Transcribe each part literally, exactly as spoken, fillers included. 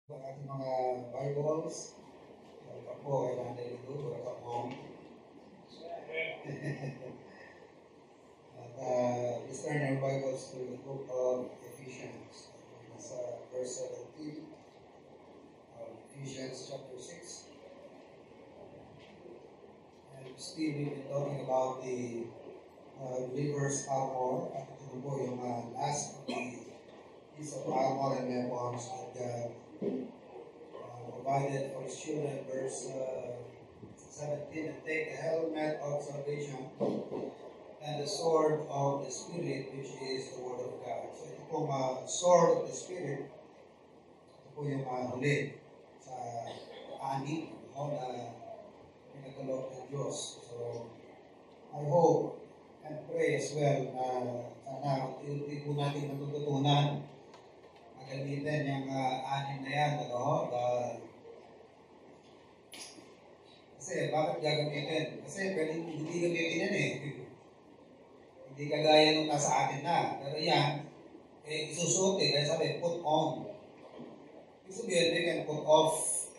Ang ating mga Bibles, welcome po kay Nanay Lido, welcome home. At uh, let's turn our Bibles to the book of Ephesians. Nasa verse seventeen of Ephesians chapter six. And still we've been talking about the uh, believer's armor. At ito po yung uh, last of the piece of armor and weapons that God uh, provided for his children. Verse uh, seventeen, and take the helmet of salvation and the sword of the Spirit, which is the Word of God. So ito pong uh, sword of the Spirit, ito po yung uh, huli sa ani no, na pinagkaloob ng Diyos. So I hope and pray as well na sana unti-unti po natin natututunan gamitin yung uh, anim na yan, ano? Uh, kasi, bakit gagamitin? Kasi, pwede hindi gamitin yan eh. Hindi kagaya nung nasa atin na. Pero yan, eh, isusuot eh. Kaya sabi, put on. Ibig sabihin, we can put off.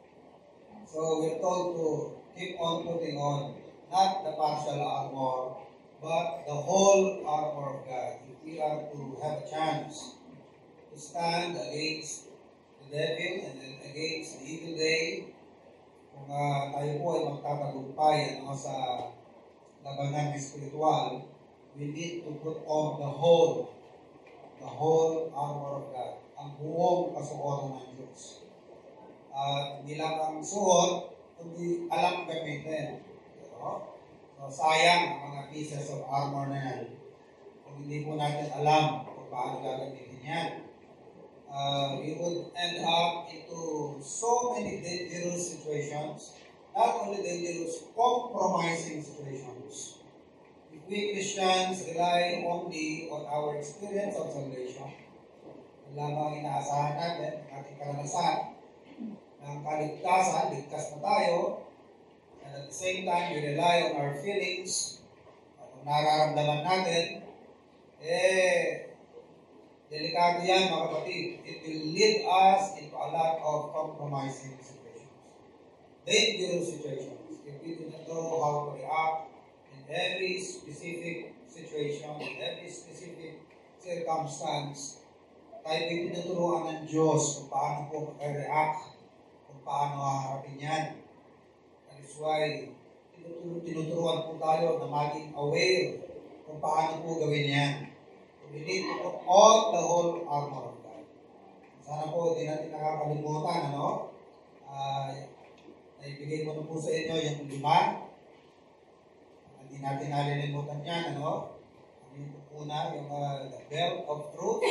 So, we're told to keep on putting on. Not the partial armor, but the whole armor of God. If we are to have a chance to stand against the devil and then against the evil day. Kung uh, tayo po ay magtatagumpay ano, sa labanan espiritual, we need to put on the whole, the whole armor of God, ang buong kasuotan ng Diyos. At uh, hindi lang ang suot, kundi alam gamitin. So, so sayang ang mga pieces of armor na yan kung hindi po natin alam kung paano gagamitin yan. Uh, we would end up into so many dangerous situations, not only dangerous, compromising situations. If we Christians rely only on our experience of salvation, lamang inaasahan natin, ating karanasan, ng kaligtasan, ligtas na tayo, and at the same time, we rely on our feelings, at kung nararamdaman natin, eh, delikado yan, mga kapatid. It will lead us into a lot of compromising situations. Dangerous situations. If we do not know how to react in every specific situation, in every specific circumstance, tayo ay tinuturuan ng Diyos kung paano po mag-react, kung paano haharapin yan. That is why tinuturuan po tayo na maging aware kung paano po gawin yan. We need to put on the whole armor of God. Sana po, hindi natin nakakalimutan, ano? Uh, naibigay ko na po sa inyo yung lima. Hindi natin nalilimutan yan, ano? Yung una, yung uh, the belt of truth,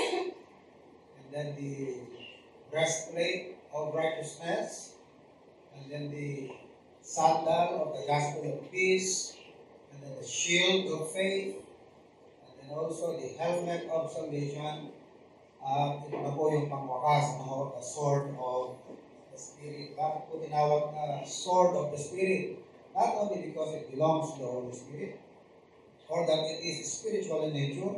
and then the breastplate of righteousness, and then the sandal of the gospel of peace, and then the shield of faith, and also the helmet of salvation. Uh, ito na po yung pangwakas, no? The sword of the Spirit. Bakit po tinawag na sword of the Spirit? Not only because it belongs to the Holy Spirit, or that it is spiritual in nature,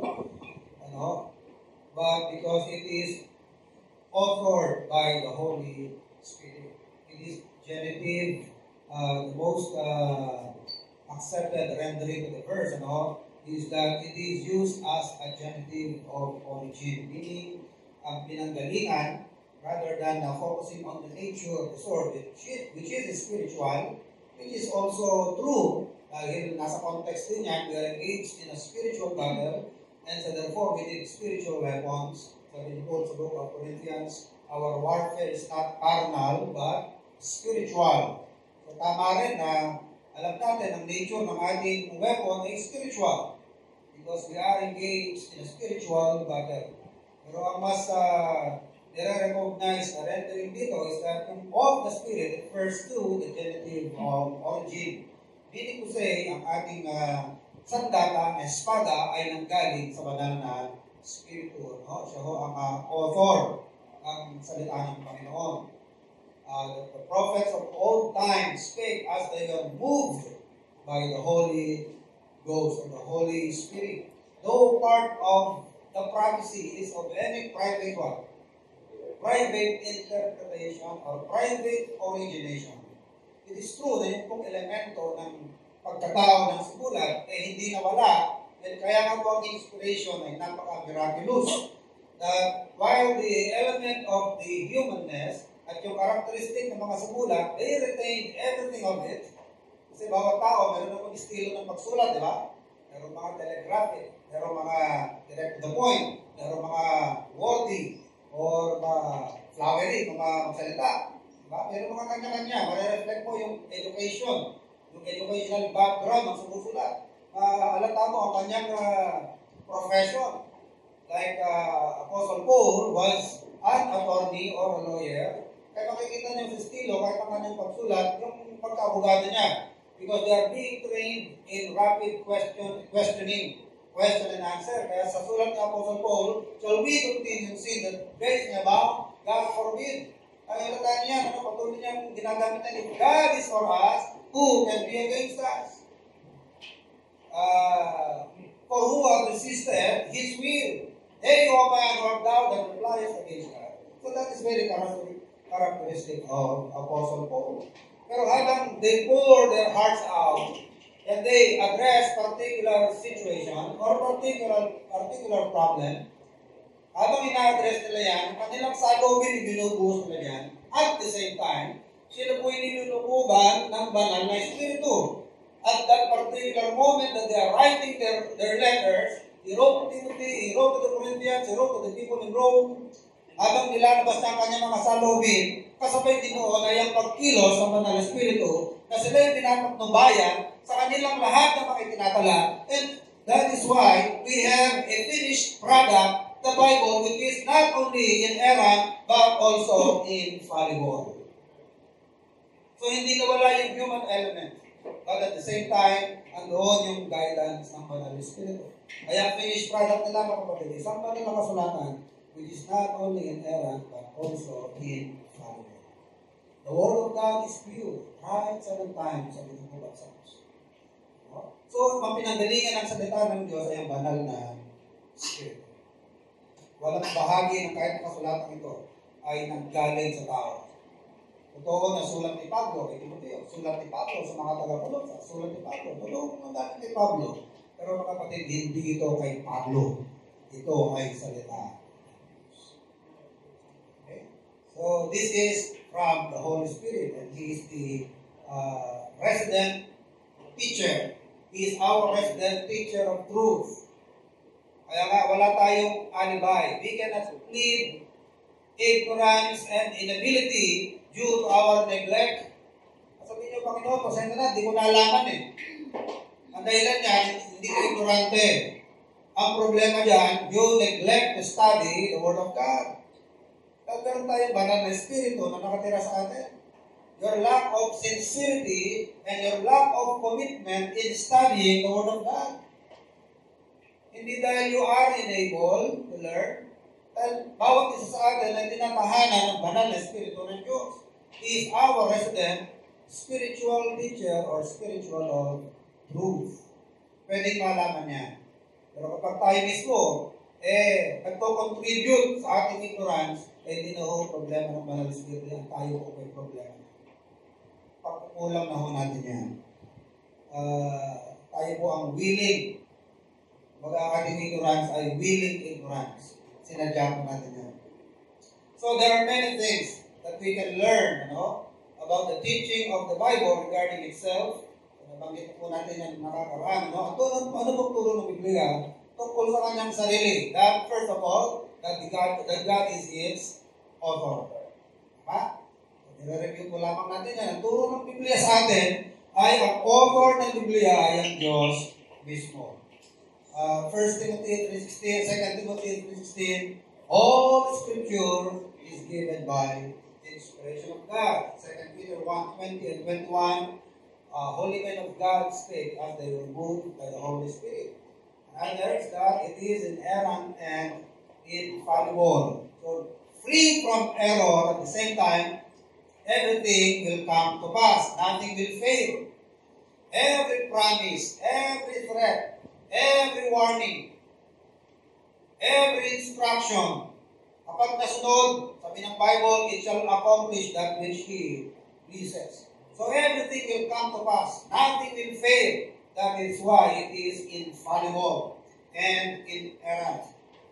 ano? But because it is authored by the Holy Spirit. It is genitive, uh, the most uh, accepted rendering of the verse, ano? Is that it is used as a genitive of origin, meaning ang pinanggalingan rather than uh, focusing on the nature of the sword, which is, which is spiritual, which is also true dahil nasa context din yan, we are engaged in a spiritual battle, and so therefore we need spiritual weapons. Sabi niyo po sa book of Corinthians, our warfare is not carnal but spiritual. So tama rin na alam natin, ang nature ng ating weapon ay spiritual because we are engaged in a spiritual battle. Pero ang mas uh, nire-recognize na rendering dito is that yung of the Spirit refers to the genitive of origin. Meaning to say, ang ating uh, sandata, ang espada, ay nanggaling sa banal na Espiritu. No? Siya ho ang uh, author, ang salita ng Panginoon. Uh, the, the prophets of old time spake as they were moved by the Holy Ghost or the Holy Spirit. No part of the prophecy is of any private one. Private interpretation. origination or private origination. It is true na yung pong elemento ng pagkatao ng sulat eh hindi nawala. And kaya nga po ang inspiration ay napaka-miraculous. That while the element of the humanness at yung characteristic ng mga sulat, they retain everything of it. Kasi bawat tao, meron akong estilo ng pagsulat, di ba? Meron mga telegraphic, meron mga direct to the point, meron mga wordy, or mga flowery, mga magsalita. Diba? Meron mga kanya-kanya, marireflect mo yung education, yung educational background ng sumusulat. Uh, alata mo ang kanyang uh, profession. Like uh, Apostle Paul was an attorney or a lawyer. Kaya makikita niyo sa estilo, kahit ang kanyang pagsulat, yung pagkaabogado niya. Because they are being trained in rapid question, questioning, question and answer. Kaya sa sulat ni Apostle Paul, shall we continue in sin that grace may abound? God forbid. Kaya alata niya, ano, patuloy niyang ginagamit niya, if God is for us, who can be against us? Uh, for who have resisted His will? They, O man, who have doubted and replies against God. So that is very characteristic of Apostle Paul. Pero habang they pour their hearts out and they address particular situation or particular particular problem, habang ina-address nila yan, ang kanilang salubin, binubuhos nila yan, at the same time, sila po'y nilulukuban ng banal na Espiritu. At that particular moment that they are writing their, their letters, he wrote to Timothy, he wrote to the Corinthians, he wrote to the people in Rome, habang nilalabas na ang kanyang mga salubin, kasabay din noon ay ang pagkilos ng banal na Espiritu na sila yung pinapatnubayan sa kanilang lahat ng mga itinatala. And that is why we have a finished product, the Bible, which is not only inerrant but also infallible. So hindi nawala yung human element. But at the same time, andoon yung guidance ng banal na Espiritu. Kaya finished product nila, mga kapatid, isang kanilang kasulatan, which is not only inerrant but also infallible. The Word of God is pure, right seven times sa Book of Psalms. So, mapinanggalingan ang salita ng Diyos ay ang banal na Espiritu. Walang bahagi ng kahit kasulatan ito ay nanggaling sa tao. Totoo na sulat ni Pablo kay Timoteo, sulat ni Pablo sa mga taga-Colosas, sulat ni Pablo, tulong ng dati kay Pablo. Pero mga kapatid, hindi ito kay Pablo. Ito ay salita. Okay? So, this is from the Holy Spirit, and He is the uh, resident teacher. He is our resident teacher of truth. Kaya nga, wala tayong alibay. We cannot plead ignorance and inability due to our neglect. Sabihin niyo, Panginoon, pasensya na, hindi ko nalaman eh. Ang dahilan niya, hindi ka ignorante. Ang problema dyan, you neglect to study the Word of God. Nagkaroon tayong banal na Espiritu na nakatira sa atin. Your lack of sincerity and your lack of commitment in studying the Word of God. Hindi dahil you are unable to learn, dahil bawat isa sa atin ay tinatahanan ng banal na Espiritu ng Diyos. He is our resident spiritual teacher or spiritual of truth. Pwedeng malaman niya. Pero kapag tayo mismo, eh, nagpo-contribute sa ating ignorance, eh, hindi na ho problema ng banal na Espiritu yan. Tayo po may problema. Pagkukulang na ho natin yan. Uh, tayo po ang willing. Mga ating ignorance ay willing ignorance. Sinadya po natin yan. So there are many things that we can learn, you know, about the teaching of the Bible regarding itself. Nabanggit po natin yan nakakaraan. No? At ano, ano bang turo ng Biblia tungkol sa kanyang sarili? That first of all, that, the God, that God is its author. Diba? I-review po lamang natin yan. Ang turo ng Biblia sa atin ay ang author ng Biblia ay ang Diyos mismo. Uh, First Timothy three sixteen, Second Timothy three sixteen, all Scripture is given by inspiration of God. Second Peter one twenty and twenty-one, uh, holy men of God speak as they were moved by the Holy Spirit. And others that it is inerrant and infallible. So, free from error at the same time, everything will come to pass. Nothing will fail. Every promise, every threat, every warning, every instruction Kapag nasunod, sabi ng Bible, it shall accomplish that which He pleases. So everything will come to pass. Nothing will fail. That is why it is infallible and inerrant.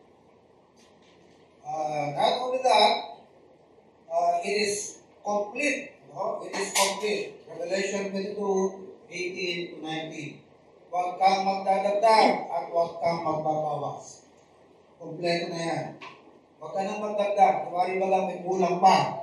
Uh, not only that, uh, it is complete. No? It is complete. Revelation twenty-two, eighteen to nineteen. Huwag kang magdadagdag at huwag kang magbabawas. Kompleto na yan. Huwag ka nang magdagdag. Kumari ba lang may kulang pa.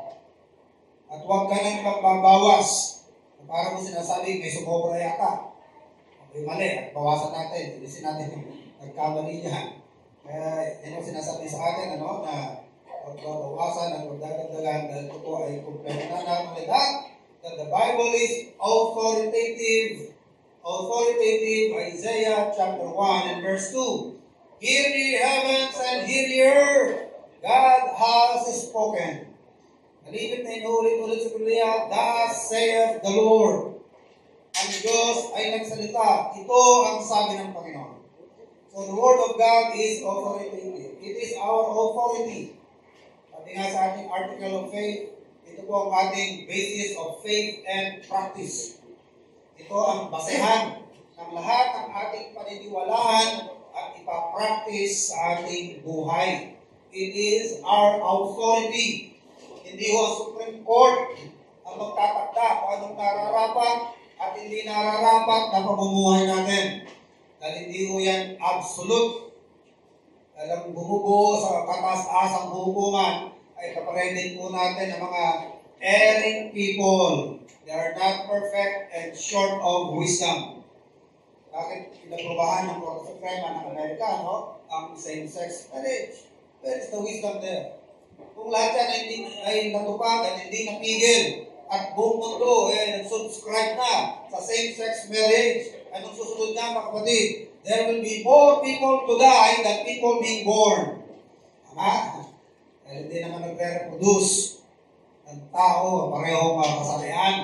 At huwag ka nang magbabawas. Para mo sinasabi, may sumobra yata. Okay, mali. At bawasan natin. Ilisin natin yung nagkamali niya. Kaya yan ang sinasabi sa atin, ano, na huwag bawasan at huwag dadagdagan dahil ito po ay kompleto na. Not only that, that the Bible is authoritative. Authoritative, Isaiah chapter one and verse two. Hear ye heavens and hear ye earth. God has spoken. Nalipit na inuulit-ulit sa Biblia, thus saith the Lord. Ang Diyos ay nagsalita. Ito ang sabi ng Panginoon. So the Word of God is authoritative. It is our authority. Sabi nga sa ating article of faith, ito po ang ating basis of faith and practice. Ito ang basehan ng lahat ng ating paniniwalaan at ipapractice sa ating buhay. It is our authority. Hindi ho ang Supreme Court ang magtatakda kung anong nararapat at hindi nararapat na pamumuhay natin. Dahil hindi ho yan absolute. Dahil ang bumubuo sa kataas-asang hukuman ay kaparehin po natin ang mga erring people. They are not perfect and short of wisdom. Bakit pinaprobahan ng Korte Suprema ng Amerika, no? Ang same-sex marriage. Where is the wisdom there? Kung lahat yan ay, ay natupag at hindi napigil at buong mundo eh, nag-subscribe na sa same-sex marriage, anong susunod na mga kapatid? There will be more people to die than people being born. Tama? Dahil hindi naman nagre-reproduce ng tao, parehong mga kasalayan.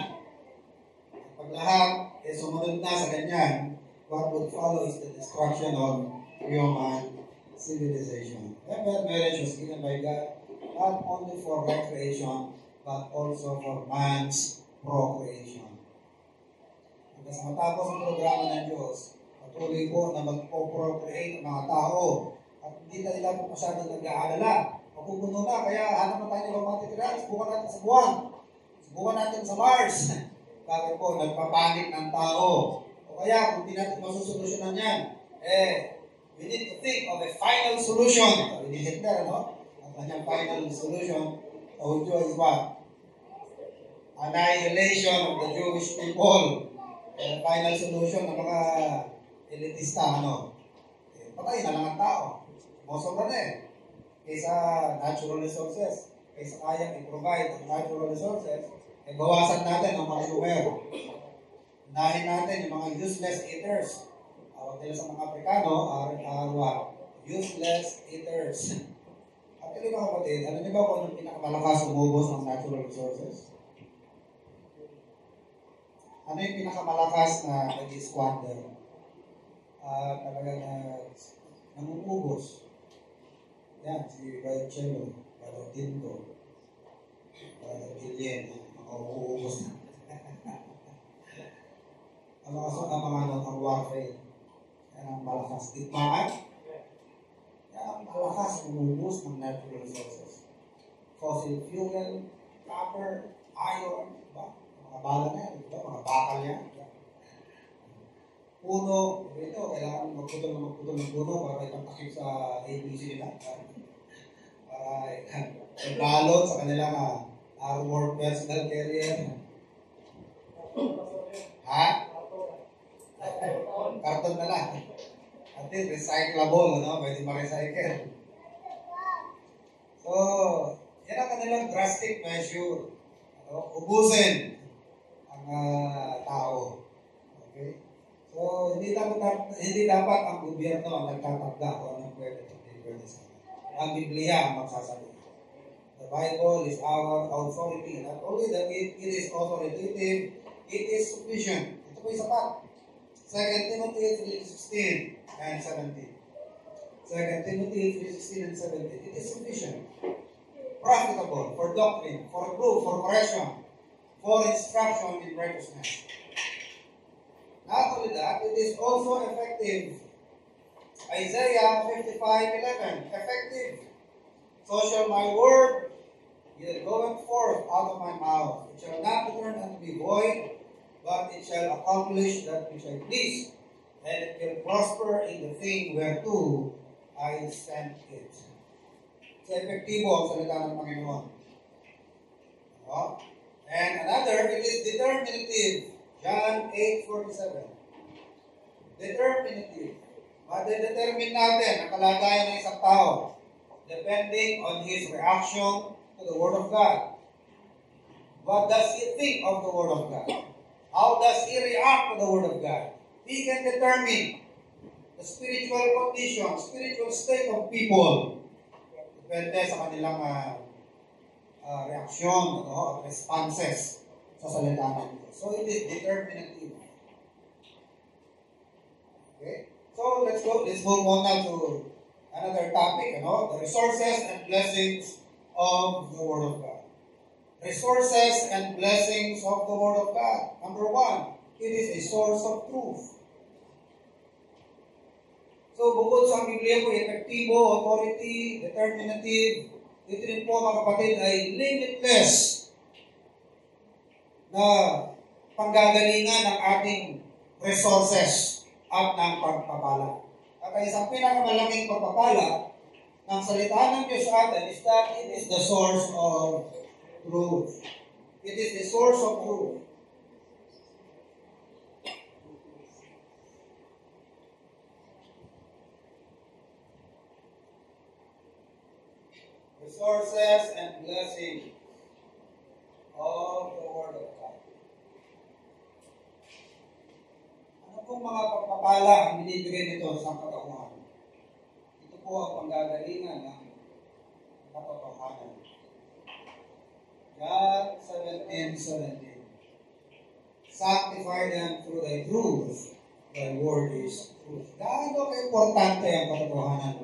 Pag lahat eh, sumunod na sa ganyan, what would follow is the destruction of human civilization. Remember, marriage was given by God not only for recreation, but also for man's procreation. Hanggang sa matapos ang programa ng Diyos, patuloy po na mag-procreate ang mga tao at hindi na nila po masyadong nag-aalala. Mapupuno na, kaya hanap na tayo ng mga titirahan, subukan natin sa buwan, subukan natin sa Mars. Bakit po, nagpapanik ng tao. O kaya, kung di natin masusolusyonan yan, eh, we need to think of a final solution. Sabi ni Hitler, no? Ang kanyang final solution, oh, is what? Annihilation of the Jewish people. The final solution ng mga elitista, ano? Eh, patay na lang ang tao. Mosok na eh. Kaysa natural resources, kaysa kayang i-provide ang natural resources, eh, bawasan natin ang mga lumer. Unahin natin yung mga useless eaters. Tawag nila sa mga Afrikano, are, are what? Useless eaters. Actually mga kapatid, alam niyo ba kung anong pinakamalakas umubos ng natural resources? Ano yung pinakamalakas na nag-squander? Uh, talaga na namumubos. Yan, si Rachel, Brother Tinto, Brother Gillian, mga umuubos na. Ang mga so, ang mga ano, ang warfare. Yan ang malakas. Ditmaan. Yan ang malakas umubos ng natural resources. Fossil fuel, copper, iron, diba? Mga bala na yan, diba? Mga bakal yan. Diba? Puno, ito, kailangan magputol na magputol ng puno para ipatakip sa A B C nila. Para ibalot sa kanilang uh, armored personal carrier. Ha? Karton na lang. At yun, recyclable, ano? Pwede ma-recycle. So, yan ang kanilang drastic measure. Ano? Ubusin ang uh, tao. Okay? So, hindi dapat, hindi dapat ang gobyerno ang nagtatakda kung anong pwede at hindi pwede sa akin. Ang Biblia ang magsasabi. The Bible is our authority. Not only that it, it is authoritative, it is sufficient. Ito po yung sapat. Second Timothy three sixteen and seventeen. Second Timothy three sixteen and seventeen. It is sufficient. profitable for doctrine, for reproof, for correction, for instruction in righteousness. Not only that, it is also effective. Isaiah fifty-five eleven, effective. So shall my word be going forth out of my mouth. It shall not return unto me void, but it shall accomplish that which I please, and it will prosper in the thing whereto I sent it. So, epektibo ang salita ng Panginoon. Oh. And another, it is determinative. John eight forty-seven. Determinative. Made-determine natin ang kalagayan ng isang tao depending on his reaction to the Word of God. What does he think of the Word of God? How does he react to the Word of God? He can determine the spiritual condition, spiritual state of people. Depende sa kanilang uh, uh, reaksyon ano, at responses sa salita ng Diyos. So it is determinative. Okay? So let's go, let's move on now to another topic, you know, the resources and blessings of the Word of God. Resources and blessings of the Word of God. Number one, it is a source of truth. So bukod sa Biblia po, epektibo, authority, determinative, ito rin po mga kapatid ay limitless na panggagalingan ng ating resources at ng pagpapala. At isang pinakamalaking pagpapala ng salita ng Diyos sa atin is that it is the source of truth. It is the source of truth. Resources and blessings of the Word of God. Ano pong mga pagpapala ang binibigay nito sa katotohanan? Ito po ang panggagalingan ng katotohanan. John seventeen seventeen. Sanctify them through thy truth. Thy word is truth. Gaano ka-importante ang katotohanan?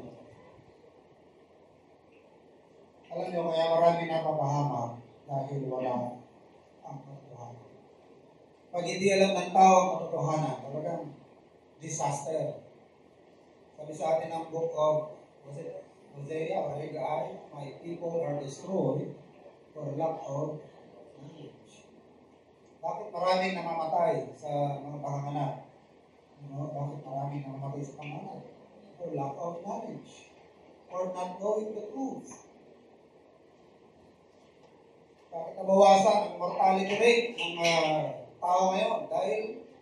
Alam niyo, kaya marami napapahamak dahil wala ang katotohanan. Pag hindi alam ng tao ang katotohanan, talagang disaster. Sabi sa atin ang book of Hosea or Haggai, my people are destroyed for lack of knowledge. Bakit maraming namamatay sa mga panganganak? No? Bakit maraming namamatay sa panganganak? For lack of knowledge. Or not knowing the truth. Bakit nabawasan ang mortality rate ng uh, tao ngayon? Dahil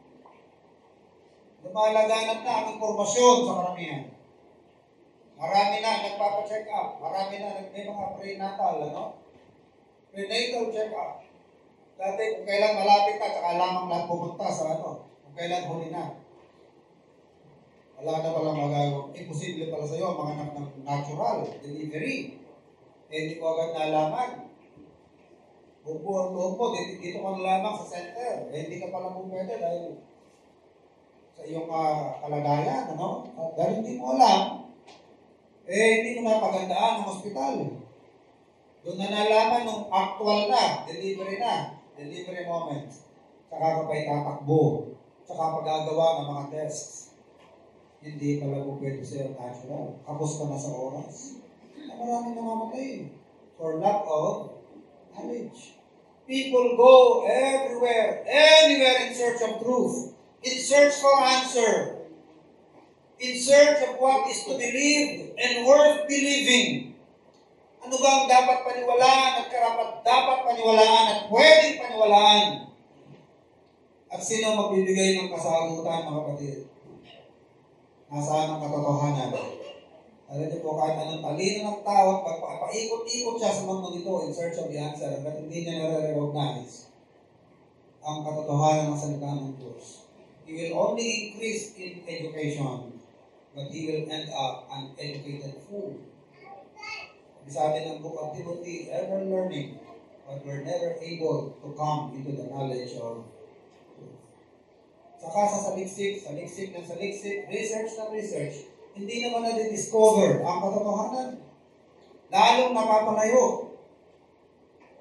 lumalaganap na ang impormasyon sa karamihan. Marami na nagpapacheck up. Marami na may mga prenatal, ano? Prenatal check up. Dati kung kailan malapit ka, saka lamang lahat pupunta sa ano. Kung kailan huli na. Wala na palang magagawa. Imposible pala sa iyo mga anak ng natural delivery. Eh, hindi ko agad nalaman. Bubuan mo po, dito, dito ka lamang sa center. Eh, hindi ka pala po pwede dahil sa iyong uh, kalagayan, ano? At dahil hindi mo alam, eh, hindi mo napagandaan ang ospital. Doon na nalaman nung actual na, delivery na, delivery moment. Saka ka pa itatakbo. Saka pagagawa ng mga tests. Hindi pala po pwede sa'yo natural. Kapos ka na sa oras. Maraming namamatay for lack of knowledge. People go everywhere, anywhere in search of truth, in search for answer, in search of what is to believe and worth believing. Ano ba ang dapat paniwalaan at karapat dapat paniwalaan at pwedeng paniwalaan? At sino magbibigay ng kasagutan, mga kapatid? Nasaan ang katotohanan? Alam niyo po, kahit anong talino ng tao, pagpapaikot-ikot siya sa mundo nito in search of the answer, at hindi niya nare-recognize ang katotohanan ng salita ng Diyos. He will only increase in education, but he will end up an educated fool. Sa atin ang book of Timothy, ever learning, but we're never able to come into the knowledge of truth. Saka sa saliksik, saliksik ng saliksik, research na research, hindi naman na-discover ang katotohanan. Lalong napapalayo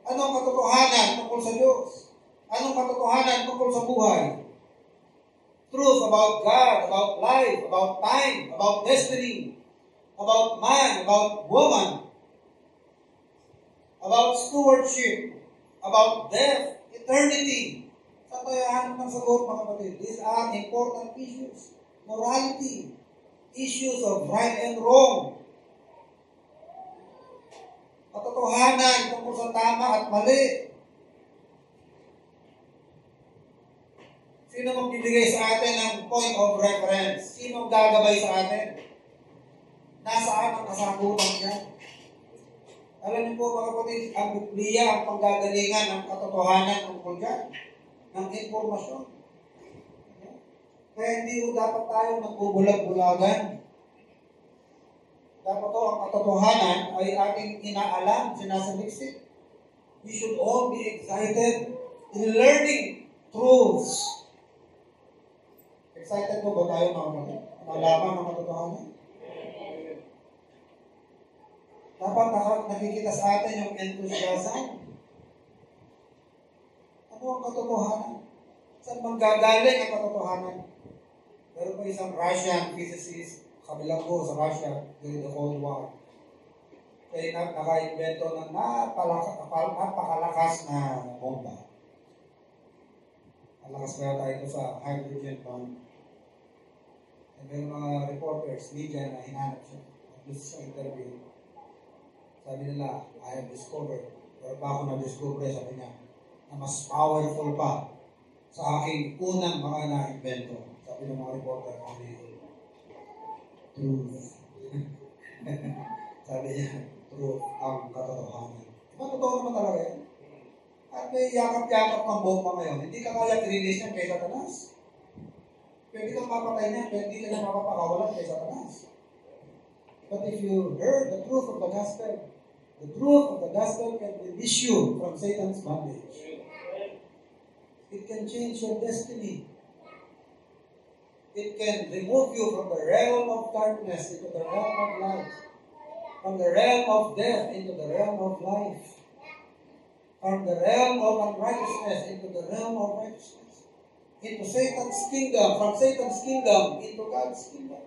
Anong katotohanan tungkol sa Diyos? Anong katotohanan tungkol sa buhay? Truth about God, about life, about time, about destiny, about man, about woman, about stewardship, about death, eternity. Sa tayahan ng sagot, mga kapatid, these are important issues. Morality, issues of right and wrong, katotohanan tungkol sa tama at mali. Sino magbibigay sa atin ng point of reference? Sino gagabay sa atin? Nasaan ang kasagutan niya? Alam niyo po, mga kapatid, ang Biblia ang panggagalingan ng katotohanan tungkol dyan, ng informasyon. Kaya hindi po dapat tayo nagbubulag-bulagan. Dapat po ang katotohanan ay ating inaalam, sinasaliksik. We should all be excited in learning truths. Excited po ba tayo, mga kapatid? Malaman ng katotohanan? Dapat nakikita sa atin yung enthusiasm. Ano ang katotohanan? Saan manggagaling ang katotohanan? Meron pa isang Russian physicist, kabilang ko sa Russia during the Cold War. Kaya naka-invento ng napakalakas na bomba. Malakas kaya tayo ito sa hydrogen bomb. And may mga reporters, media na hinanap siya. At least sa interview. Sabi nila, I have discovered, pero pa ako na-discover, sabi niya, na mas powerful pa sa aking unang mga na-invento. Sabi ng mga reporter, truth. Sabi niya, truth ang katotohanan. Diba totoo naman talaga yan? At may yakap-yakap ng bomba ngayon, hindi ka kaya i-release niyan kay Satanas. Pwede kang mapatay niya, pwede ka na mapapakawalan kay Satanas. But if you heard the truth of the gospel, the truth of the gospel can release you from Satan's bondage. It can change your destiny. It can remove you from the realm of darkness into the realm of light. From the realm of death into the realm of life. From the realm of unrighteousness into the realm of righteousness. Into Satan's kingdom. From Satan's kingdom into God's kingdom.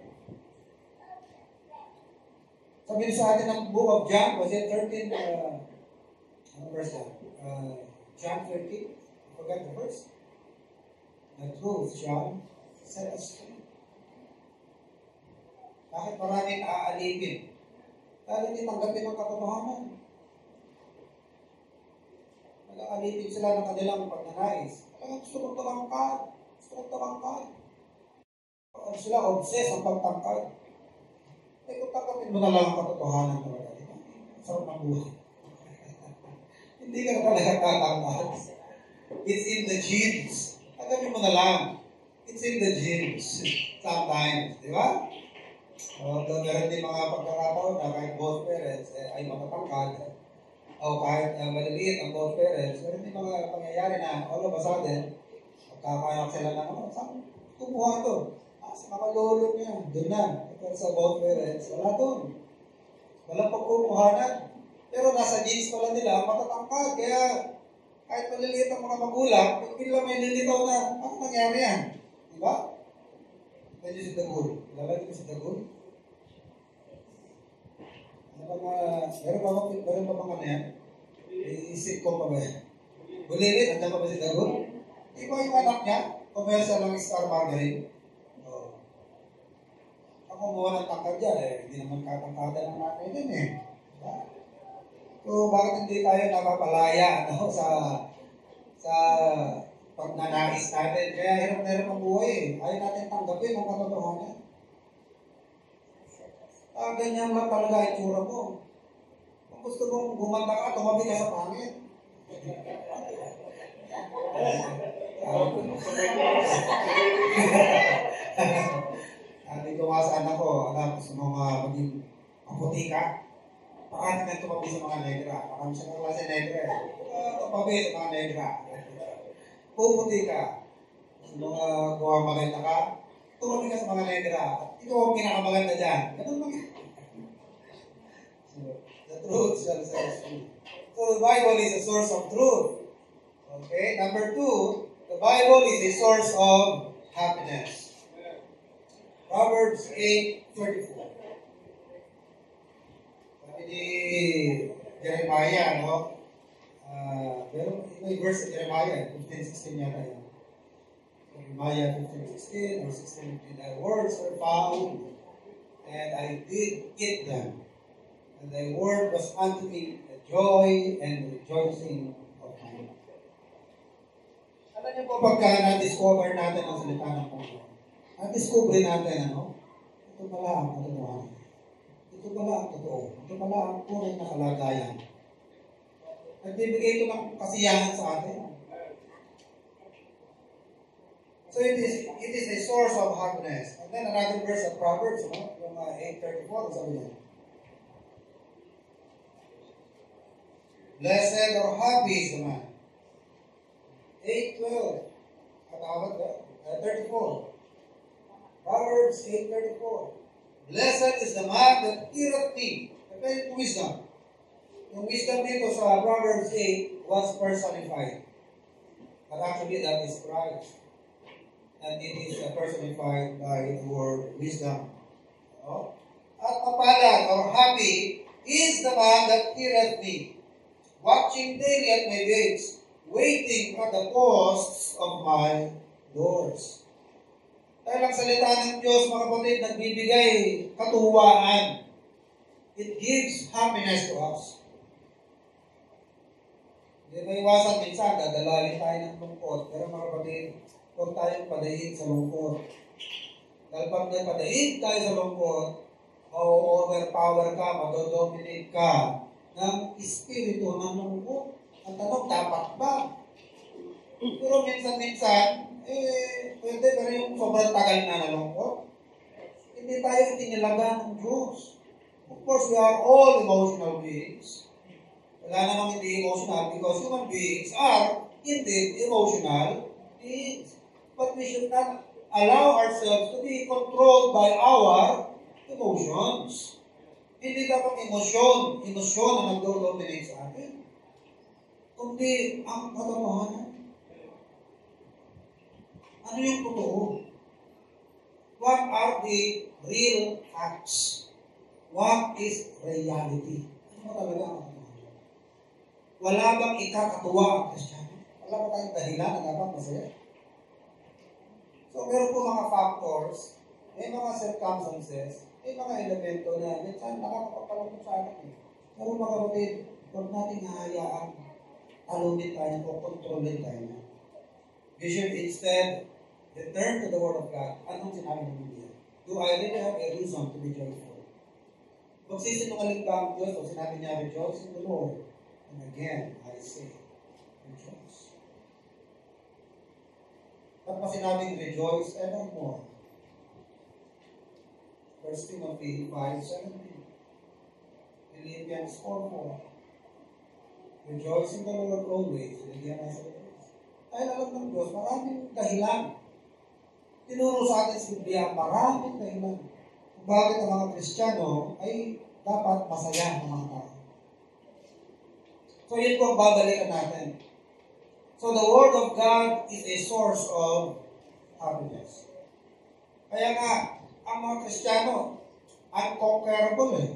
Sabi sa atin ng book of John, was it thirteen, uh, ano verse yan? Uh, John thirteen, I forgot the verse. The truth shall set us free. Bakit maraming aalipin? Dahil hindi tanggapin ang katotohanan. Nag-aalipin sila ng kanilang pagnanais. Kaya gusto kong tumangkad. Gusto kong tumangkad. Sila obsessed ang pagtangkad. Eh, kung tanggapin mo na lang ang katotohanan talaga, di ba? Sarap ng buhay. Hindi ka na talaga tatangkad. It's in the genes. Tanggapin mo na lang. It's in the genes. Sometimes, di ba? Although meron din mga pagkakataon na kahit both parents eh, ay matatangkad, o kahit uh, maliliit ang both parents, meron din mga pangyayari na all of a sudden, magkakayak sila ng ano, saan kumuha ito? Ah, sa mga lolo niya, doon na. Pero sa both parents, wala doon. Walang pagkukuhanan. Pero nasa genes pala nila, matatangkad. Kaya kahit maliliit ang mga magulang, bigla may lilitaw na, ano nangyari yan? Diba? Medyo si Dagul. Lalagay ko si Dagul. Ano ba nga, meron pa bang, meron pa bang ano yan? Iisip ko pa ba yan? Bulilit, andyan pa ba si Dagul? Di ba yung anak niya? Commercial lang Star Margarine. Oo. Ako kumuha ng tangkad dyan, eh. Hindi naman katangkada ng natin din eh. Diba? So, bakit hindi tayo napapalaya ano, sa sa pagnanais natin? Kaya hirap na hirap ang buhay eh. Ayaw natin tanggapin ang katotohanan. Ah, ganyan lang talaga itsura mo. Kung gusto mong gumanda ka, tumabi ka sa pangit. Sabi ko nga sa anak ko, anak, gusto mo uh, maging maputi ka? Pakati ka tumabi sa mga negra. Marami siya ng klase negra eh. Uh, tumabi sa mga negra. Puputi ka. Gusto mo uh, gawa maganda ka? Tumabi ka sa mga negra. Ikaw ang pinakamaganda dyan. Ganun mag- so, the truth shall set us free. So the Bible is a source of truth. Okay? Number two, the Bible is a source of happiness. Proverbs eight thirty-four. Sabi ni Jeremiah, no? Uh, pero may verse sa Jeremiah, fifteen sixteen yata yan. Jeremiah fifteen sixteen or sixteen fifteen. Thy words were found, and I did eat them. And thy word was unto me the joy and rejoicing of mine. Alam niyo po, pagka na-discover natin ang salita ng Panginoon, na-discover natin, ano, ito pala ang katotohanan. Ito pala ang totoo. Ito pala ang tunay na kalagayan. Nagbibigay ito ng kasiyahan sa atin. So it is it is a source of happiness. And then another verse of Proverbs, no? Yung uh, eight thirty-four, sabi niya, blessed or happy is the man. eight twelve. Katawad ba? Uh, thirty-four. Proverbs eight thirty-four. Blessed is the man that heareth me. Okay, wisdom. Yung wisdom dito sa Proverbs eight was personified. But actually that is Christ. And it is personified by the word wisdom. No? At mapalad or happy is the man that heareth me, watching daily at my gates, waiting at the posts of my doors. Dahil ang salita ng Diyos, mga kapatid, nagbibigay katuwaan. It gives happiness to us. Hindi may iwasan minsan, dadalawin tayo ng lungkot. Pero mga kapatid, huwag tayong padahin sa lungkot. Dahil pag napadahin tayo sa lungkot, ma-overpower ka, madodominate ka ng espiritu ng lungkot. Ang tanong, dapat ba? Pero minsan-minsan, eh, pwede, pero yung sobrang tagal na nalungkot, hindi tayo itinilaga ng Diyos. Of course, we are all emotional beings. Wala namang hindi emotional because human beings are indeed emotional beings. But we should not allow ourselves to be controlled by our emotions. Hindi dapat emosyon, emosyon na nagdo-dominate sa atin. Kundi ang katotohanan. Ano yung totoo? What are the real facts? What is reality? Ano talaga ang katotohanan? Wala bang ikakatuwa ang Kristiyano? Wala ba tayong dahilan na dapat masaya? So, meron po mga factors, may mga circumstances, may mga elemento na minsan nakakapagpalungkot sa atin. Pero mga kapatid, huwag natin hahayaan, talunin tayo o kontrolin tayo. We should instead return to the Word of God. Anong sinabi ng Biblia? Do I really have a reason to be joyful? Magsisinungaling ba ang Diyos o sinabi niya, rejoice in the Lord? And again, I say, rejoice. At pa sinabing rejoice evermore. First Timothy five seventeen. Philippians four four. Rejoice in the Lord always. Bigyan na sa Diyos. Dahil alam ng Diyos, maraming dahilan. Tinuro sa atin sa Biblia, maraming dahilan. Kung bakit ang mga Kristiyano ay dapat masaya ng mga tao. So yun po ang babalikan natin. So the Word of God is a source of happiness. Kaya nga, ang mga Kristiyano, unconquerable eh.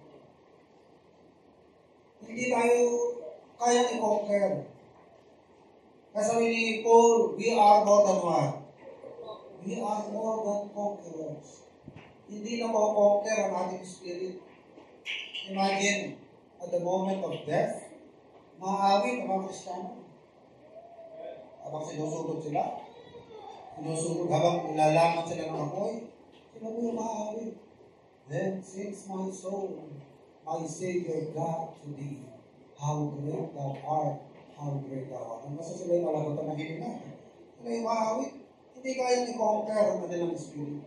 Hindi tayo kayang i-conquer. Kasabi ni Paul, we are more than what? We are more than conquerors. Hindi na ma-conquer ang ating spirit. Imagine, at the moment of death, maawit ang mga Kristiyano. Habang sinusugod sila, sinusugod habang nilalaman sila ng apoy, sila mo yung maawit. Then sings my soul, my Savior God to thee. How great thou art, how great thou art. Ang basta sila yung malagotan ng hiling natin. Sila yung maawit. Hindi kayang i-conquer ang kanilang spirit.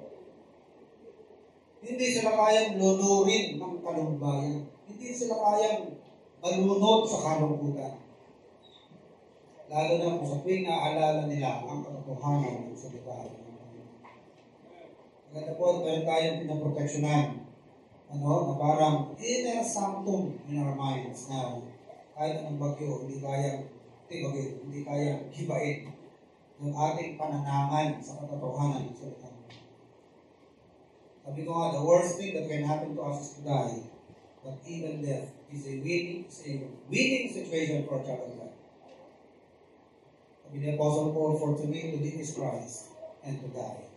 Hindi sila kayang lunurin ng kalumbayan. Hindi sila kayang malunod sa kalungkutan. Lalo na kung sa tuwing naaalala nila ang katotohanan ng salita. Maganda po, meron tayong pinaproteksyonan. Ano, na parang inner sanctum in our minds now. kahit anong bagyo, hindi kayang tibagin, hindi kayang hibain yung ating pananangan sa katotohanan ng salita. Sabi ko nga, the worst thing that can happen to us is to die. But even death is a winning, is a winning situation for a child of God. Sabi ni Apostle Paul, for to me to live is Christ and to die.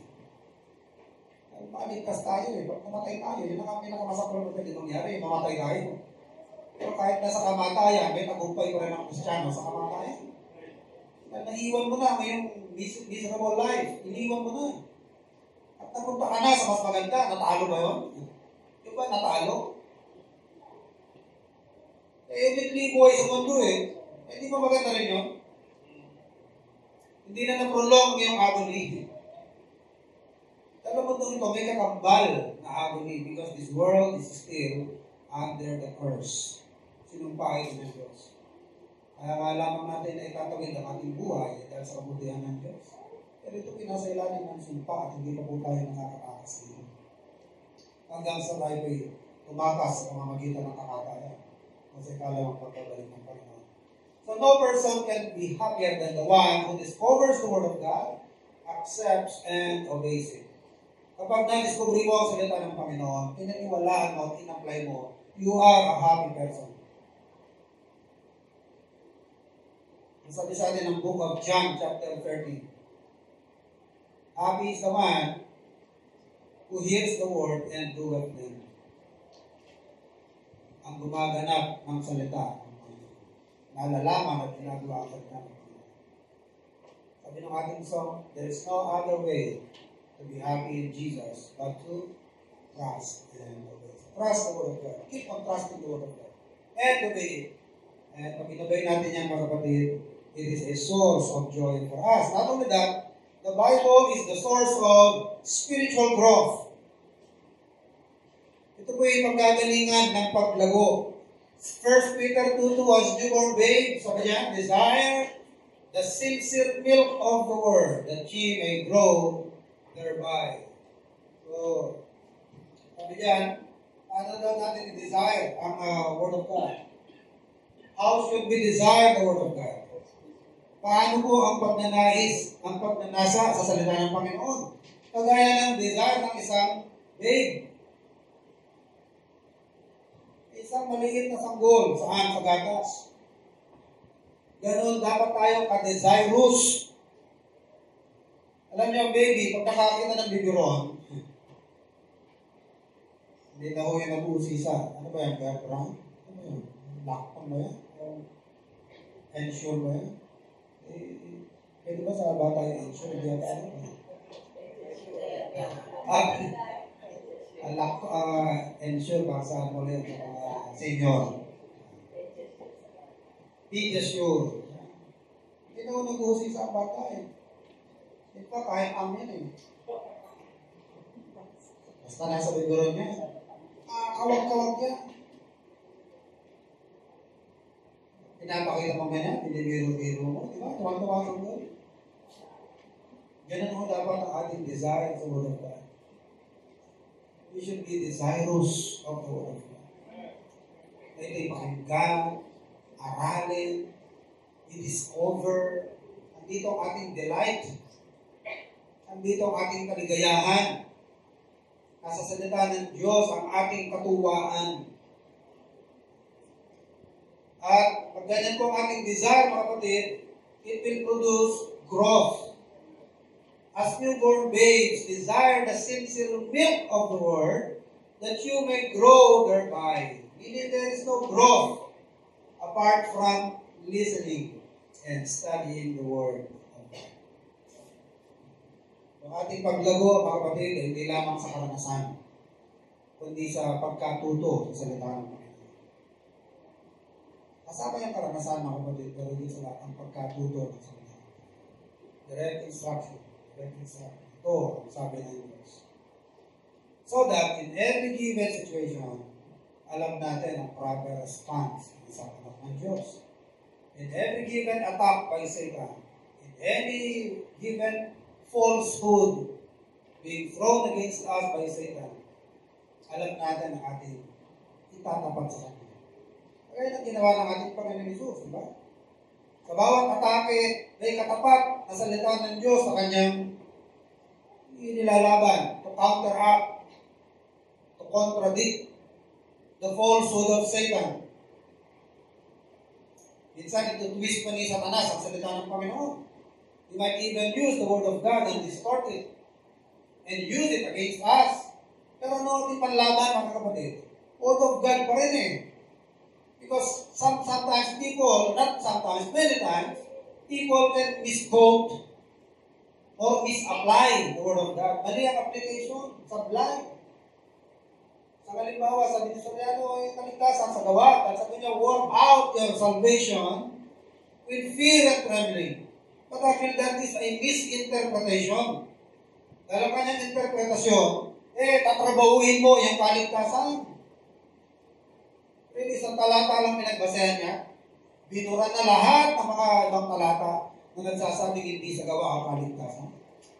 Maligtas tayo eh. Pag namatay tayo, yun ang pinakamasakal na pwede mangyari. Mamatay tayo. Pero kahit nasa kamatayan, may tagumpay pa rin ang Kristiyano sa kamatayan. At naiwan mo na ngayong miserable life. Iniwan mo na. At napunta ka na sa mas maganda. Natalo ba yun? Yung ba natalo? Eh, every buhay sa mundo eh. Eh, di ba maganda rin yun? Hindi na na-prolong yung agony. Alam mo ito, may kakambal na agony because this world is still under the curse. Sinumpay ng Diyos. Kaya nga lamang natin na itatawid ang ating buhay dahil sa kabutihan ng Diyos. Pero ito pinasailalim ng sumpa at hindi pa po tayo nakakatakas dito. Hanggang sa tayo ay tumakas sa pamamagitan ng kakatayan. Kasi kala ang pagkabalik ng Panginoon. So no person can be happier than the one who discovers the Word of God, accepts and obeys it. Kapag na-discovery mo ang salita ng Panginoon, pinaniwalaan mo at in-apply mo, you are a happy person. Ang sabi sa atin ng book of John, chapter thirteen. Happy is the man who hears the word and doeth them. Ang gumaganap ng salita ng Panginoon. Nalalaman at ginagawa ang salita ng Panginoon. Sabi ng ating song, there is no other way to be happy in Jesus, but to trust and obey. Trust the Word of God. Keep on trusting the Word of God. And obey it. And pag inobey natin yan, mga kapatid, it is a source of joy for us. Not only that, the Bible is the source of spiritual growth. Ito po yung magagalingan ng paglago. First Peter two two, as newborn babes, sabi niya, desire the sincere milk of the Word, that ye may grow thereby. So, sabi diyan, ano daw natin i-desire ang uh, Word of God? How should we desire the Word of God? Paano po ang pagnanais, ang pagnanasa sa salita ng Panginoon? Kagaya ng desire ng isang babe. Isang maliit na sanggol, saan? Sa gatas. Ganon dapat tayo ka-desirous. Alam niyo ang baby, pag nakakita ng biberon, hindi na ho yung nag-uusisa. Ano ba yan? Bertrand? Ano ba yan? Lockdown ba yan? Ensure ba yan? Eh, pwede ba sa bata yung ensure? Hindi yan tayo. Ah, lock, uh, ensure ba sa muli yung uh, senior? Be sure. Hindi na ho nag-uusisa ang bata eh. Ito, kahit ang yan eh. Basta nasa biberon niya. Ah, kawag-kawag yan. Pinapakita mo ganyan, pinibiro-biro mo. Diba? Tuwag-tuwag ang doon. Ganun mo dapat ang ating desire sa Word of God. We should be desirous of the Word of God. Na ito'y pakinggan, aralin, i-discover. Andito ang ating delight. Andito ang ating kaligayahan. Nasa salita ng Diyos ang ating katuwaan. At pag ganyan po ang ating desire, mga kapatid, it will produce growth. As newborn babes, desire the sincere milk of the Word, that you may grow thereby. Meaning there is no growth apart from listening and studying the Word. Ang ating paglago, mga kapatid, hindi lamang sa karanasan, kundi sa pagkatuto sa salita ng Panginoon. Kasama yung karanasan, mga kapatid, pero hindi sa lahat ang pagkatuto ng salita. Direct instruction. Direct instruction. Ito ang sabi ng Diyos. So that in every given situation, alam natin ang proper response sa anak ng Diyos. In every given attack by Satan, in any given falsehood being thrown against us by Satan, alam natin ang ating itatapat sa Kanya. Kaya na ginawa ng ating Panginoon Jesus, di ba? Sa bawat atake, may katapat na salita ng Diyos sa kanyang inilalaban to counteract, to contradict the falsehood of Satan. Minsan, ito twist pa ni Satanas ang salita ng Panginoon. He might even use the word of God and distort it and use it against us. Pero ano ating panlaban, mga kapatid? Word of God pa rin eh. Because some, sometimes people, not sometimes, many times, people can misquote or misapply the Word of God. Mali ang application, sablay. Sa halimbawa, sabi ni Soriano, ay kaligtasan sa gawa. At sabi niya, work out your salvation with fear and trembling. But actually, that is a misinterpretation. Dahil ang kanyang interpretasyon, eh, tatrabahuhin mo yung kaligtasan. Pero isang talata lang pinagbasayan niya, binura na lahat ng mga ibang talata na nagsasabing hindi sa gawa ang kaligtasan.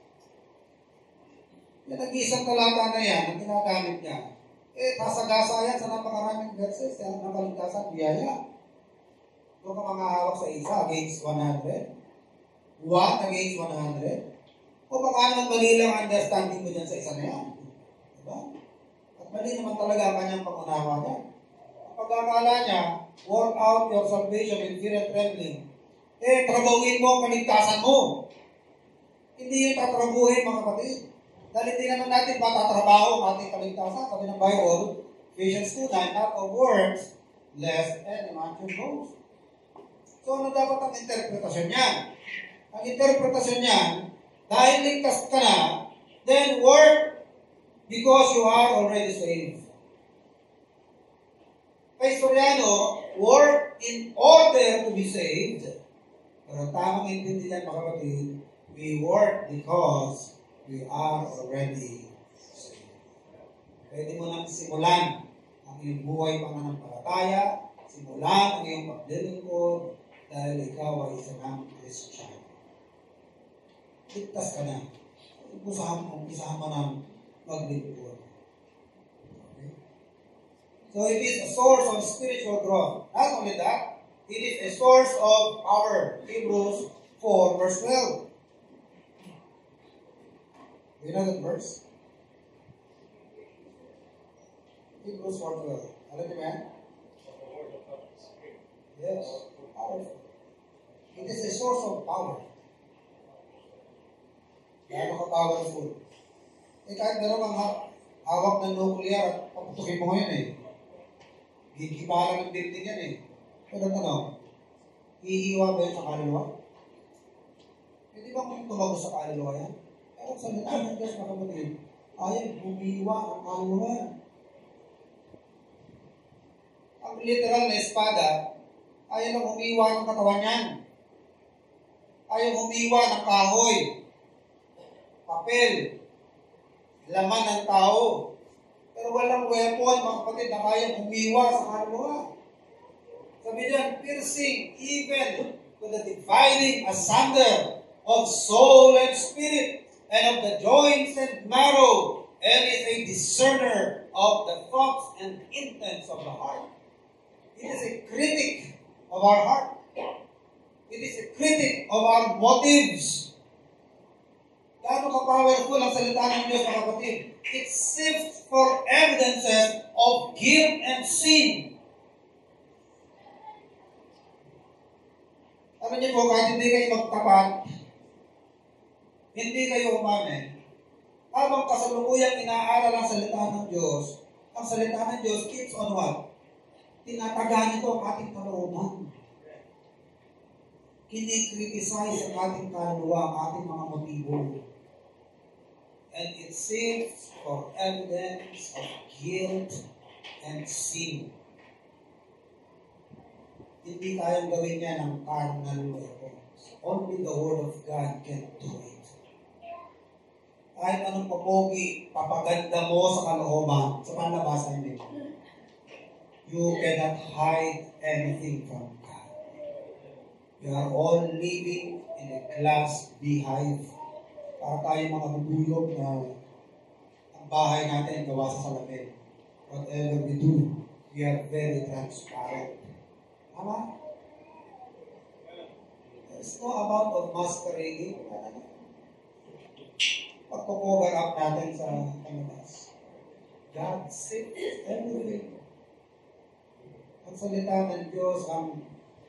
Yan nag-iisang talata na yan, ang ginagamit niya, eh, tasagasa yan sa napakaraming verses, yan ang kaligtasan, biyaya. Doon ka mga hawak sa isa against one hundred, one against one hundred, o baka naman mali lang understanding mo dyan sa isa na yan. Diba? At mali naman talaga ang kanyang pangunawa niya. Pag-akala niya, work out your salvation in fear and trembling. Eh, trabahuin mo ang kaligtasan mo. Hindi yung tatrabuhin, mga kapatid. Dahil hindi naman natin matatrabaho ang ating kaligtasan. Sabi ng Bible, Ephesians two nine, not of works, lest any man should boast. So, ano dapat ang interpretasyon niya? Ang interpretasyon niya, dahil ligtas ka na, then work because you are already saved. Kay Soriano, work in order to be saved. Pero tamang intindihan, mga kapatid, we work because we are already saved. Pwede mo nang simulan ang iyong buhay pananampalataya, simulan ang iyong paglilingkod, dahil ikaw ay isa ng Christian. Ligtas ka na. Umpisahan mo, umpisahan mo ng maglingkod. So it is a source of spiritual growth. Not only that, it is a source of power. Hebrews four verse twelve. Do you know that verse? Hebrews four twelve. Alam niyo ba? Yes. Powerful. It is a source of power. Gano'n ka powerful. Eh kahit meron kang hawak ng nuclear at paputukin mo ngayon eh. Gigibalan ng building yan eh. Pero tanong, hihiwa ba yun sa kaluluwa? Hindi ba kung tumagos sa kaluluwa yan? Pero sa salita ng Diyos, mga kapatid, ayaw humiwa ang kaluluwa. Ang literal na espada, ayaw lang humiwa ng katawan yan. Ayaw humiwa ng kahoy, papel, laman ng tao. Pero walang weapon, mga kapatid, na kayang humiwa sa kaluluwa. Sabi niyan, piercing even to the dividing asunder of soul and spirit, and of the joints and marrow, and is a discerner of the thoughts and intents of the heart. It is a critic of our heart. It is a critic of our motives. Gaano ka-powerful ang salita ng Diyos, mga kapatid? It sifts for evidences of guilt and sin. Alam niyo po, kahit hindi kayo magtapat, hindi kayo umamin, habang kasalukuyang inaaral ang salita ng Diyos, ang salita ng Diyos keeps on what? Tinataga nito ang ating kalooban. Kinikriticize ang ating kaluluwa, ang ating mga motibo. And it seeks for evidence of guilt and sin. Hindi kayang gawin niya ng carnal weapons. Only the Word of God can do it. Kahit anong papogi, papaganda mo sa kalooban, sa panlabasan nito, you cannot hide anything from God. We are all living in a glass beehive. Para tayo mga bubuyog na ang bahay natin gawa sa salamin. Whatever we do, we are very transparent. Tama? There's no amount of masquerading. Pagpo-cover up natin sa kanilas. God sees everything. Ang salita ng Diyos ang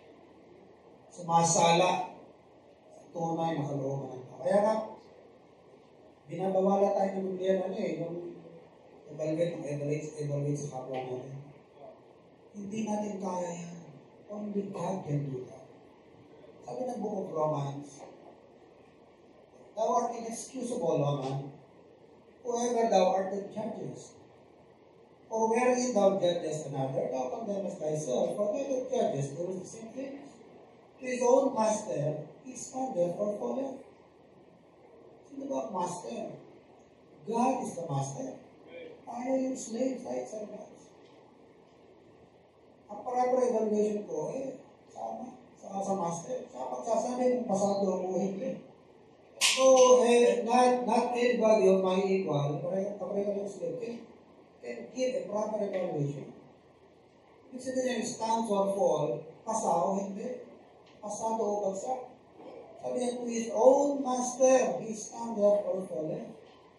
sumasala sa tunay na kalooban ng tao. Kaya nga, binabawala tayo ng Biblia na eh, yung evaluate ng evaluate, evaluate sa kapwa natin. Hindi natin kaya yan. Only God can do that. Sabi ng Book of Romans, thou art inexcusable, O man, whoever thou art that judges. For wherein thou judgest another, thou condemnest thyself, for thou that judgest does the same things. To his own master, he standeth or falleth. Sino ba ang master? God is the master. Tayo yung slaves, tayo servants. Ang proper evaluation ko, eh, sama, sa, sa master. Sa pagsasabi kung pasado o hindi. So, eh, not, not anybody of my equal, kapag yung slave, can, can give a proper evaluation. Ibig sabihin yung stands or fall, pasa o hindi. Pasado o bagsak. Sabi niya, to his own master, he standeth or falleth.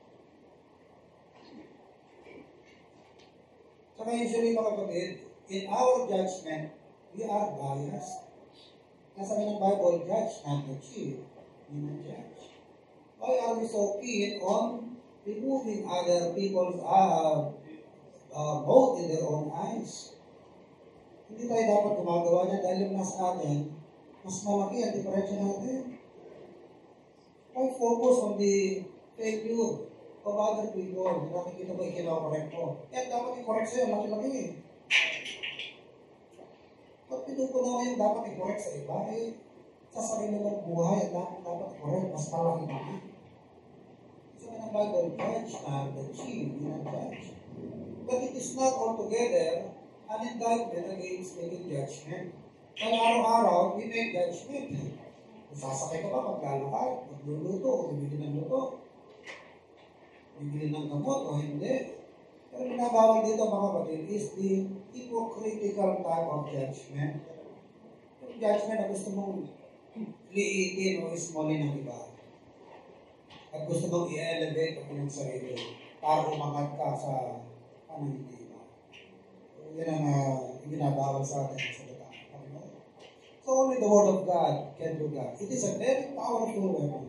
Saka usually mga kapatid, in our judgment, we are biased. Nasabi ng Bible, judge not the chief, you not judge. Why are we so keen on removing other people's uh, uh, mold in their own eyes? Hindi tayo dapat gumagawa niya dahil yung nasa atin, mas malaki ang diferensya natin. Why focus on the failure of other people? Nakikita mo ikinakorek mo. Yan, dapat i-correct sa'yo, laki-laki eh. Ba't pinupunaw yung dapat i-correct sa iba? Eh, sa sarili mong buhay, dapat dapat i-correct, mas malaki pa. Sabi ng Bible, judge not the chief, you not judge. But it is not altogether an indictment against making judgment. Kaya araw-araw, we make judgment. Kung sasakay ka ba, maglalakad, magluluto, o bibili ng luto, bibili ng gamot, o hindi. Pero binabawal dito mga kapatid is the hypocritical type of judgment. Yung judgment na gusto mong liitin o ismolin ng iba. At gusto mong i-elevate ang inyong sarili para umangat ka sa panangitima. So, yan ang uh, binabawal sa atin sa salita. So only the Word of God can do that. It is a very powerful weapon.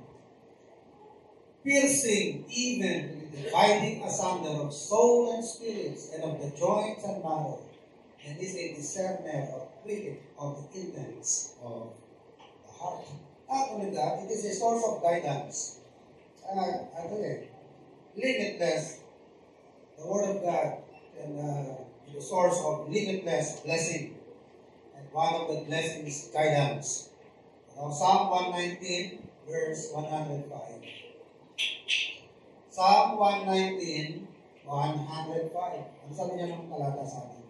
Piercing even to the dividing asunder of soul and spirits and of the joints and marrow, and is a discerner or critic of the intents of the heart. Not only that, it is a source of guidance. Uh, actually, limitless, the Word of God, and uh, the source of limitless blessing. One of the blessings, guidance. Now, Psalm one nineteen, verse one hundred five. Psalm one nineteen, one hundred five. Ano sabi niya ng talata sa atin?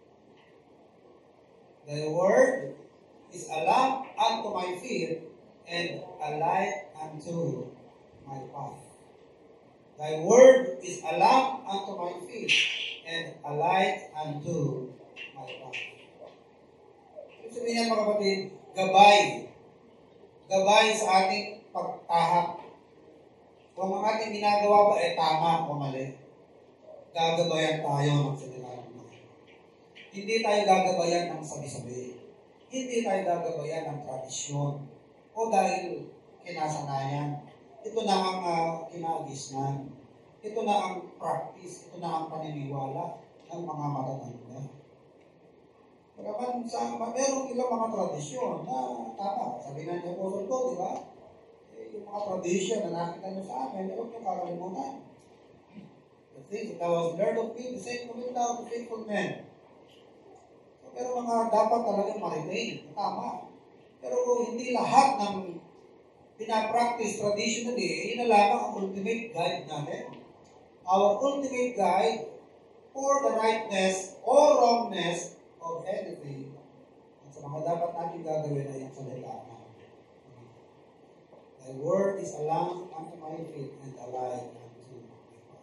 Thy word is a lamp unto my feet and a light unto my path. Thy word is a lamp unto my feet and a light unto my path. Sabihin niya mga kapatid, gabay. Gabay sa ating pagtahak. Kung ang ating ginagawa ba ay tama o mali, gagabayan tayo ng salita ng Diyos. Hindi tayo gagabayan ng sabi-sabi. Hindi tayo gagabayan ng tradisyon o dahil kinasanayan. Ito na ang uh, kinaagisnan. Ito na ang practice. Ito na ang paniniwala ng mga matatanda. Pagkaman sa, merong ilang mga tradisyon na tama. Sabi na niya po ko, di ba? Eh, yung mga tradisyon na nakita niyo sa amin, huwag niyo kakalimutan. The things that I was learned of me, the same commit thou to faithful men. So, pero mga dapat talagang ma-retain, tama. Pero hindi lahat ng pinapractice traditionally, eh, yun na lamang ang ultimate guide natin. Our ultimate guide for the rightness or wrongness of anything. At sa mga dapat natin gagawin ay ang salita na. Thy word is a lamp unto my feet and a light unto my path.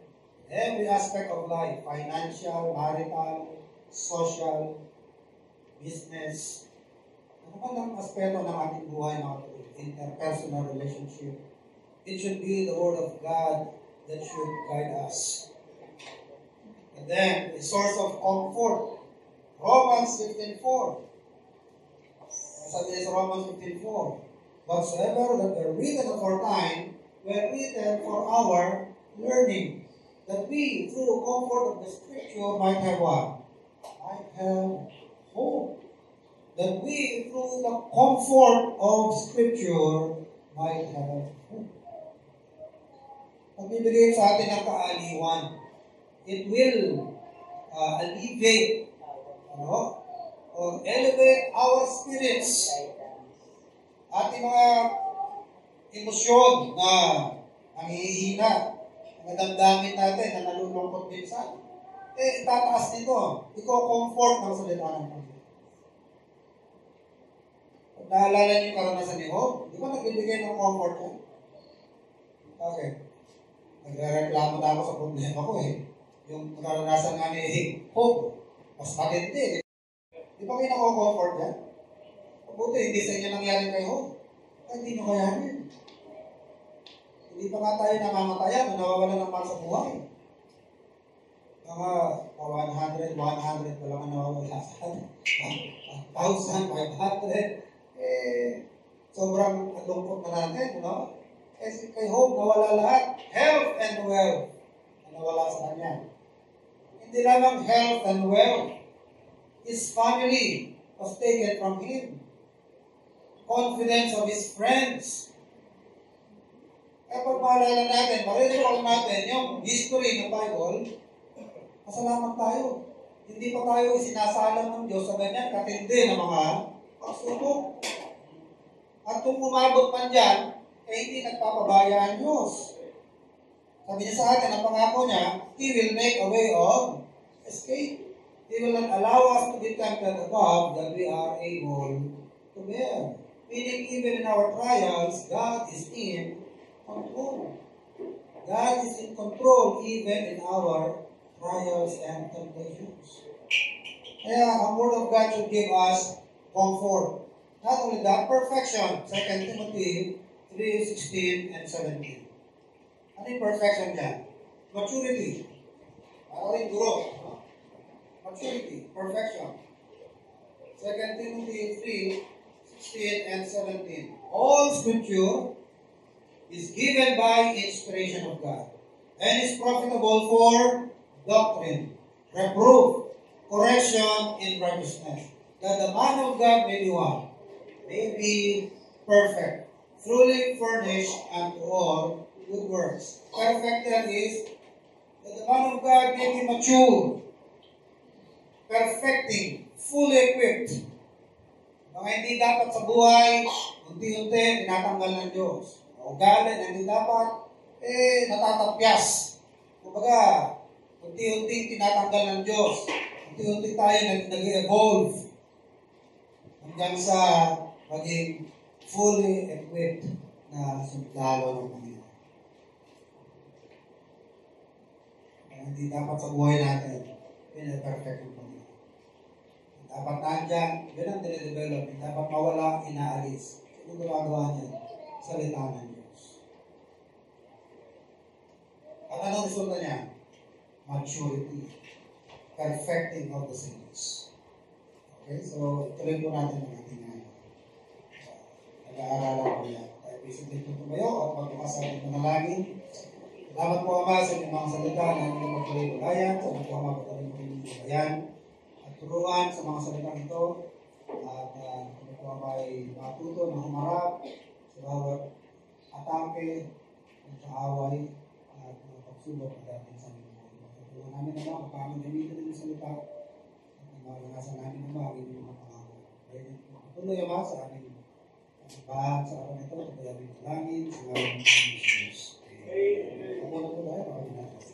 Every aspect of life, financial, marital, social, business, ano pa lang aspeto ng ating buhay, mga kapatid, interpersonal relationship. It should be the Word of God that should guide us. And then, a source of comfort. Romans fifteen four. Sabi sa Romans fifteen four, whatsoever that were written aforetime were written for our learning, that we, through the comfort of the Scripture, might have what? Might have hope. That we, through the comfort of Scripture, might have hope. Pagbibigay sa atin ng kaaliwan, it will uh, alleviate, ano, or elevate our spirits. Ating mga emosyon na nanghihina, mga damdamin natin na nalulungkot minsan, eh, itataas nito. Iko-comfort ng salita ng Panginoon. Kung naalala niyo yung karanasan ni Job, di ba nagbibigay ng comfort yan? Bakit? Nagre-reklamo na ako sa problema ko eh. Yung karanasan nga ni Job, mas matindi. Di ba kayo nako-comfort yan? Mabuti, hindi sa inyo nangyari kay Job. Ay, hindi nyo kayanin. Hindi pa nga tayo namamatayan o nawawala ng mahal sa buhay. Mga one hundred, one hundred pa lang ang nawawala sa atin. one thousand, five hundred. Eh, sobrang lungkot na natin, no? Eh, kay Job, nawala lahat. Health and wealth. Nawala sa kanya. Hindi lamang health and wealth. His family was taken from him. Confidence of his friends. Kaya pag maalala natin, marirecall natin yung history ng Bible, masalamat tayo. Hindi pa tayo sinasalang ng Diyos sa ganyan katindi ng mga pagsubok. At kung umabot man dyan, eh hindi nagpapabaya ang Diyos. Sabi niya sa atin, ang pangako niya, He will make a way of escape. He will not allow us to be tempted above that we are able to bear. Meaning, even in our trials, God is in control. God is in control even in our trials and temptations. Kaya, ang Word of God should give us comfort. Not only that, perfection. Second Timothy three sixteen and seventeen. Ano yung perfection niya? Maturity. Para rin growth. Maturity, perfection. Second Timothy three sixteen and seventeen. All Scripture is given by inspiration of God and is profitable for doctrine, reproof, correction in righteousness, that the man of God may be what? May be perfect, truly furnished unto all good works. Perfected is that the man of God may be mature, perfecting, fully equipped. Mga hindi dapat sa buhay, unti-unti, tinatanggal ng Diyos. Ugali na hindi dapat, eh, natatapyas. Kumbaga, unti-unti tinatanggal ng Diyos. Unti-unti tayo nag-evolve hanggang sa maging fully equipped na sundalo ng Panginoon. Kaya hindi dapat sa buhay natin, pinaperfect ng Panginoon. Dapat nandyan, yun ang dinidevelop. Dapat mawala, inaalis. Ano gumagawa niya? Salita ng Diyos. At anong resulta niya? Maturity. Perfecting of the saints. Okay, so tuloy po natin ang ating uh, nag-aaralan ko yan. Tayo pisigil po tumayo at magbukas sa ating manalangin. Salamat po, Ama, sa inyong mga salita na inyong magpalibulayan. Salamat po, Ama, patuloy po inyong bulayan. At turuan sa mga salita ito. At uh, kami po, Ama, ay matuto na humarap sa bawat atake, ng kaaway, at uh, pagsubok at ating sa mga pagkatuloy namin, Ama, kung paano gamitin ng salita. Maranasan namin ang mga inyong mga pangako. Patuloy naman sa aming pagbahan sa araw nito, at aming langin sa ngayon ng Jesus. Amen. Ako na po tayo,